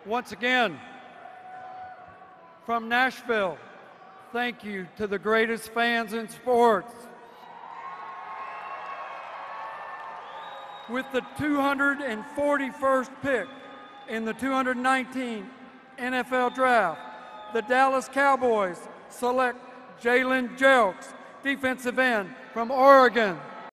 Once again, from Nashville, thank you to the greatest fans in sports. With the 241st pick in the 2019 NFL Draft, the Dallas Cowboys select Jalen Jelks, defensive end from Oregon.